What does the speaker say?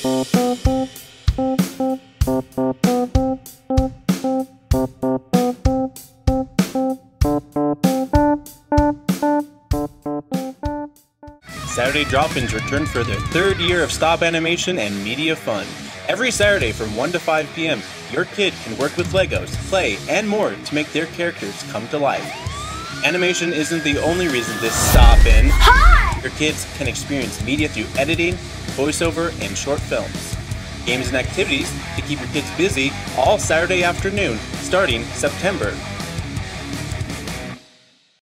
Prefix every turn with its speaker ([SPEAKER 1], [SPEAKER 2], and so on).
[SPEAKER 1] Saturday Drop-Ins return for their third year of stop animation and media fun. Every Saturday from 1 to 5 p.m., your kid can work with Legos, play, and more to make their characters come to life. Animation isn't the only reason to stop in.
[SPEAKER 2] Hi!
[SPEAKER 1] Your kids can experience media through editing, voiceover, and short films. Games and activities to keep your kids busy all Saturday afternoon, starting September